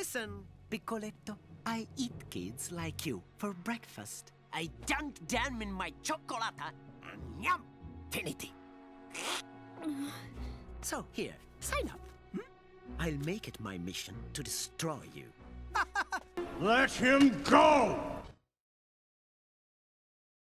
Listen, Piccoletto, I eat kids like you for breakfast. I dunk them in my chocolata and yum! Finity. So here, sign up. I'll make it my mission to destroy you. Let him go!